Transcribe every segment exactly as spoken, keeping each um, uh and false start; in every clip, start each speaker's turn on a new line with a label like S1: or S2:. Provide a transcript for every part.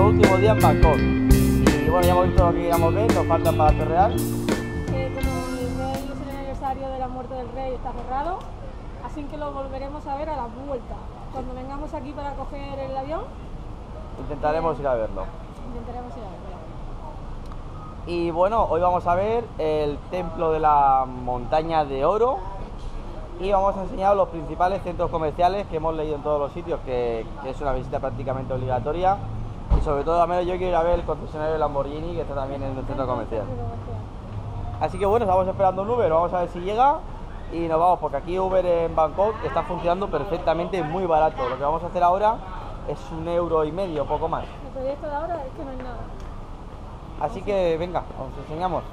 S1: nuestro último día en Bangkok. Y bueno, ya hemos visto lo que queríamos ver, nos falta el Palacio Real.
S2: Eh, como el rey es el aniversario de la muerte del rey, está cerrado, así que lo volveremos a ver a la vuelta. Cuando vengamos aquí para coger el avión,
S1: Intentaremos ir a verlo.
S2: intentaremos ir a verlo.
S1: Y bueno, hoy vamos a ver el templo de la montaña de oro y vamos a enseñar los principales centros comerciales que hemos leído en todos los sitios, que, que es una visita prácticamente obligatoria. Y sobre todo, a menos yo quiero ir a ver el concesionario de Lamborghini, que está también en el centro comercial. Así que bueno, estamos esperando un Uber, vamos a ver si llega y nos vamos, porque aquí Uber en Bangkok está funcionando perfectamente, muy barato. Lo que vamos a hacer ahora es un euro y medio, poco más.
S2: El proyecto de ahora es que no hay nada.
S1: Así que venga, os enseñamos.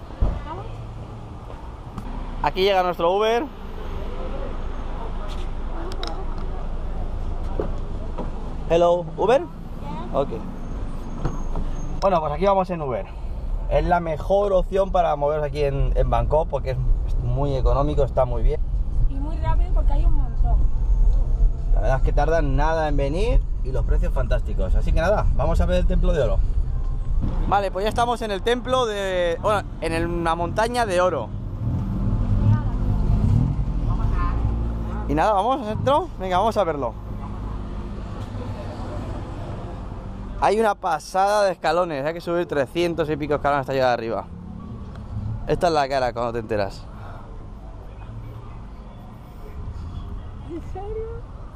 S1: Aquí llega nuestro Uber. Hello, Uber. Ok. Bueno, pues aquí vamos en Uber. Es la mejor opción para moveros aquí en, en Bangkok porque es muy económico, está muy bien.
S2: Y muy rápido porque hay un montón.
S1: La verdad es que tardan nada en venir y los precios fantásticos. Así que nada, vamos a ver el Templo de Oro. Vale, pues ya estamos en el templo de... Bueno, en el, una montaña de oro. Y nada, vamos adentro. Venga, vamos a verlo. Hay una pasada de escalones. Hay que subir trescientos y pico escalones hasta llegar arriba. Esta es la cara cuando te enteras.
S2: ¿En serio?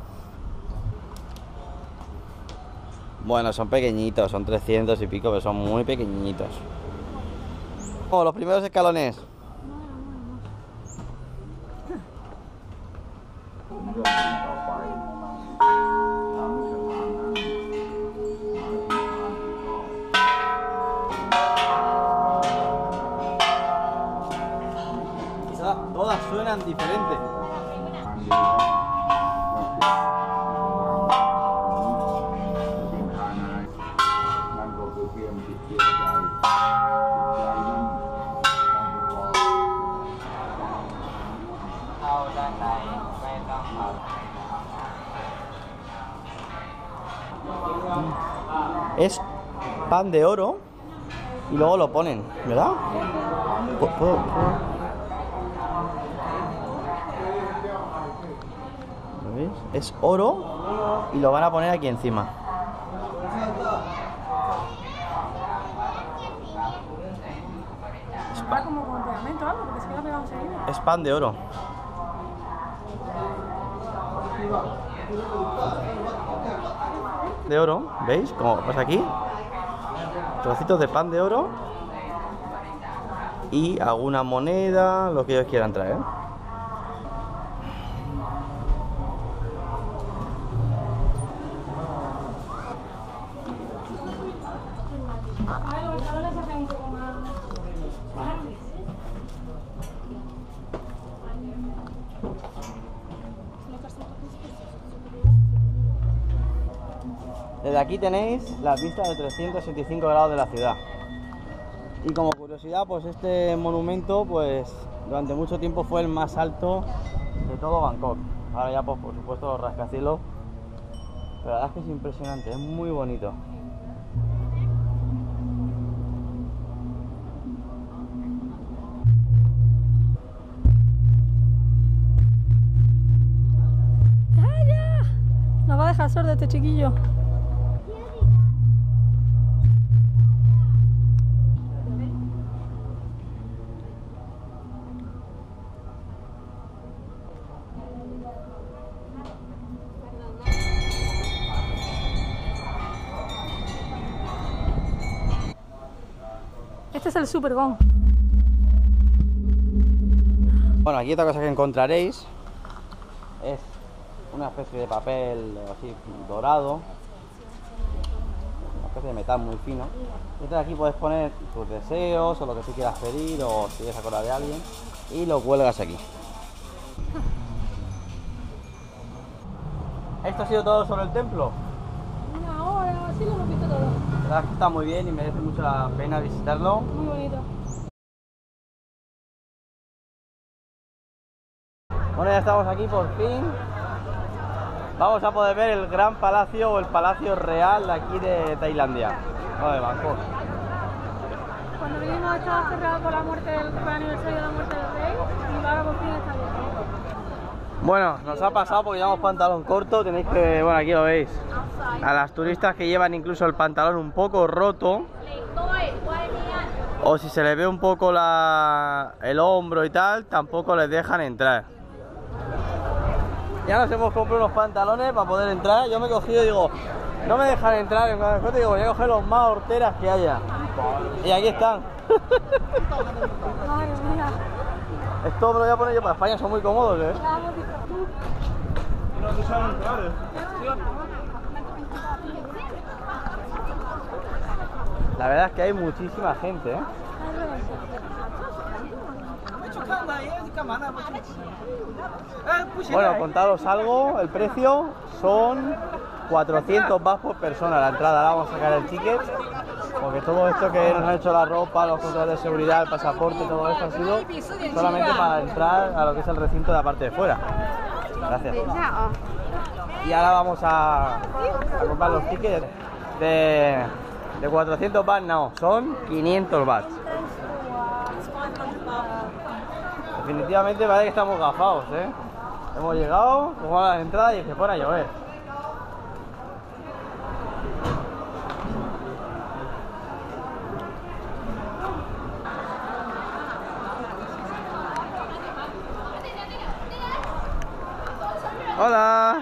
S1: Bueno, son pequeñitos, son trescientos y pico, pero son muy pequeñitos. Oh, los primeros escalones. Quizás todas suenan diferentes. Es pan de oro y luego lo ponen, ¿verdad? ¿Puedo, puedo, puedo? ¿Lo veis? Es oro y lo van a poner aquí encima. Es,
S2: Va como con pegamento o algo, porque se queda pegado enseguida.
S1: es pan de oro. De oro, ¿veis? Como pasa aquí, trocitos de pan de oro y alguna moneda, lo que ellos quieran traer.
S2: A ver, los escalones se hacen un poco más grandes.
S1: Desde aquí tenéis las vistas de trescientos sesenta y cinco grados de la ciudad. Y como curiosidad, pues este monumento pues durante mucho tiempo fue el más alto de todo Bangkok. Ahora ya pues por supuesto los rascacielos. Pero la verdad es que es impresionante, es muy bonito.
S2: ¡Calla! Nos va a dejar sordo este chiquillo. Este es el Supergón.
S1: Bueno, aquí otra cosa que encontraréis es una especie de papel así dorado, una especie de metal muy fino. Y entonces aquí puedes poner tus deseos o lo que tú quieras pedir o si quieres acordar de alguien y lo cuelgas aquí. Esto ha sido todo sobre el templo.
S2: Una hora, así lo hemos visto todo.
S1: La verdad es que está muy bien y merece mucho la pena visitarlo.
S2: Muy bonito.
S1: Bueno, ya estamos aquí por fin. Vamos a poder ver el gran palacio o el palacio real de aquí de Tailandia. No, de Bangkok.
S2: Cuando vinimos estaba cerrado por la muerte del, por el aniversario de la muerte del rey y ahora por fin está abierto.
S1: Bueno, nos ha pasado porque llevamos pantalón corto, tenéis que, bueno, aquí lo veis. A las turistas que llevan incluso el pantalón un poco roto, o si se les ve un poco la, el hombro y tal, tampoco les dejan entrar. Ya nos hemos comprado unos pantalones para poder entrar. Yo me he cogido y digo, no me dejan entrar, en cuanto digo, voy a coger los más horteras que haya. Y aquí están.
S2: Madre mía.
S1: Esto me lo voy a poner yo para España, son muy cómodos, ¿eh? La verdad es que hay muchísima gente, ¿eh? Bueno, contaros algo, el precio son cuatrocientos bahts por persona la entrada. Ahora vamos a sacar el ticket, porque todo esto que nos han hecho la ropa, los controles de seguridad, el pasaporte, todo esto ha sido solamente para entrar a lo que es el recinto de la parte de fuera. Gracias. Y ahora vamos a, a comprar los tickets de, de cuatrocientos bahts, no, son quinientos bahts. Definitivamente parece que estamos gafados, ¿eh? Hemos llegado, cogemos las entradas y se pone a llover. Hola.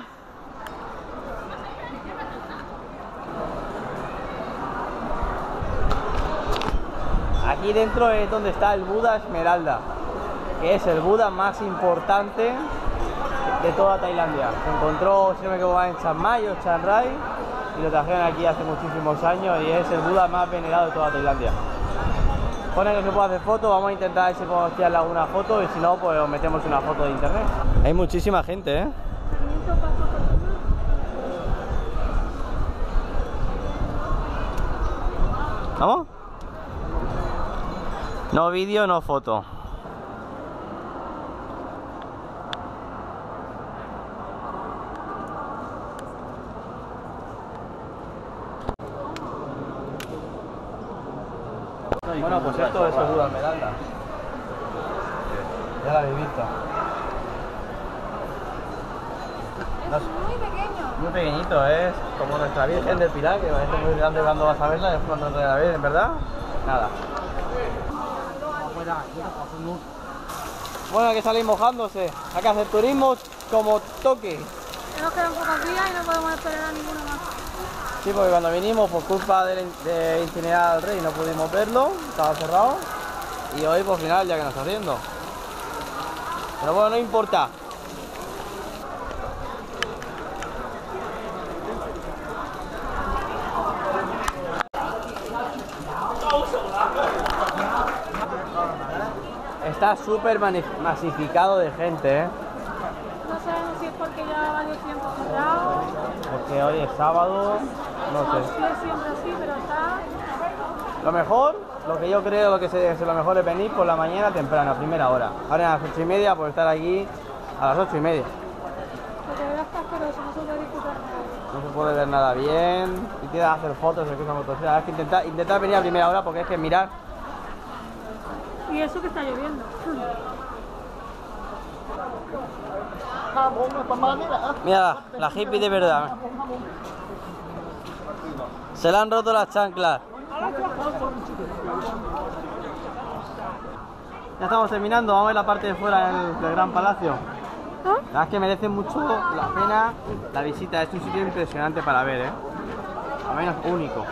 S1: Aquí dentro es donde está el Buda Esmeralda, que es el Buda más importante de toda Tailandia. Se encontró, si no me equivoco, en Chiang Mai o Chiang Rai y lo trajeron aquí hace muchísimos años y es el Buda más venerado de toda Tailandia. Pone que se puede hacer fotos, vamos a intentar ver si podemos tirarle alguna foto y si no, pues metemos una foto de internet. Hay muchísima gente, ¿eh? ¿Vamos? No vídeo, no foto. Bueno, pues esto es el Buda Esmeralda. Ya la habéis visto.
S2: Es muy pequeño.
S1: Muy pequeñito, es como nuestra Virgen del Pilar, que parece muy grande cuando vas a verla, es cuando te la ves, en verdad, nada. Bueno, hay que salir mojándose, hay que hacer turismo como toque.
S2: Nos quedan pocos días y no podemos esperar a ninguno más.
S1: Sí, porque cuando vinimos por culpa de, de incinerar al rey no pudimos verlo, estaba cerrado. Y hoy por final ya que nos está haciendo. Pero bueno, no importa. Está súper masificado de gente, ¿eh?
S2: No sabemos si es porque ya varios tiempo cerrado.
S1: Porque hoy es sábado, no
S2: No,
S1: sé.
S2: sí es siempre así, pero está...
S1: Lo mejor, lo que yo creo lo que se, lo mejor es venir por la mañana temprano, a primera hora. Ahora a las ocho y media, por estar aquí a las ocho y media.
S2: Porque de verdad está asqueroso, no se puede disfrutar nada.
S1: No se puede ver nada bien. Y tienes que hacer fotos, se escucha motosierra. Hay que intentar, intentar venir a primera hora porque es que mirar.
S2: Y eso que está lloviendo.
S1: Mira, la hippie de verdad. Se le han roto las chanclas. Ya estamos terminando, vamos a ver la parte de fuera del, del Gran Palacio. La verdad es que merece mucho la pena la visita, es un sitio impresionante para ver, ¿eh? Al menos único.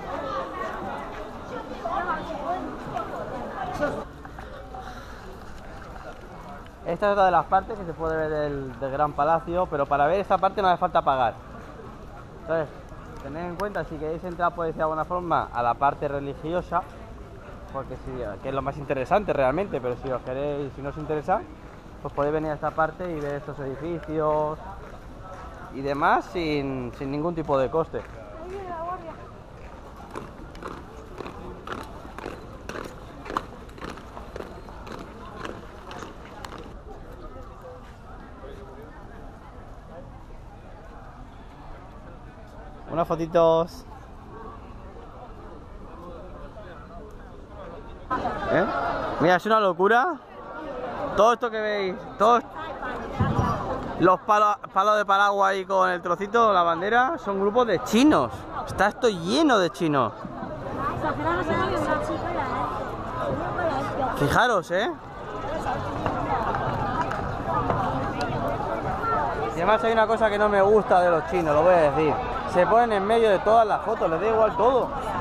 S1: Esta es otra de las partes que se puede ver del, del Gran Palacio, pero para ver esta parte no hace falta pagar. Entonces, tened en cuenta si queréis entrar, por decir de alguna forma, a la parte religiosa, porque sí, que es lo más interesante realmente, pero si os queréis, si no os interesa, pues podéis venir a esta parte y ver estos edificios y demás sin, sin ningún tipo de coste.
S2: Ahí viene la guardia.
S1: Unas fotitos. ¿Eh? Mira, es una locura. Todo esto que veis, todos los palos, palos de paraguas ahí con el trocito, la bandera, son grupos de chinos. Está esto lleno de chinos. Fijaros, ¿eh? Y además hay una cosa que no me gusta de los chinos, lo voy a decir. Se ponen en medio de todas las fotos, les da igual todo.